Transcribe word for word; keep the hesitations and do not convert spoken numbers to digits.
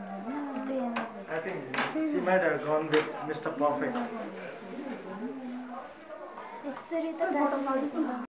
I think she might have gone with Mister Perfect.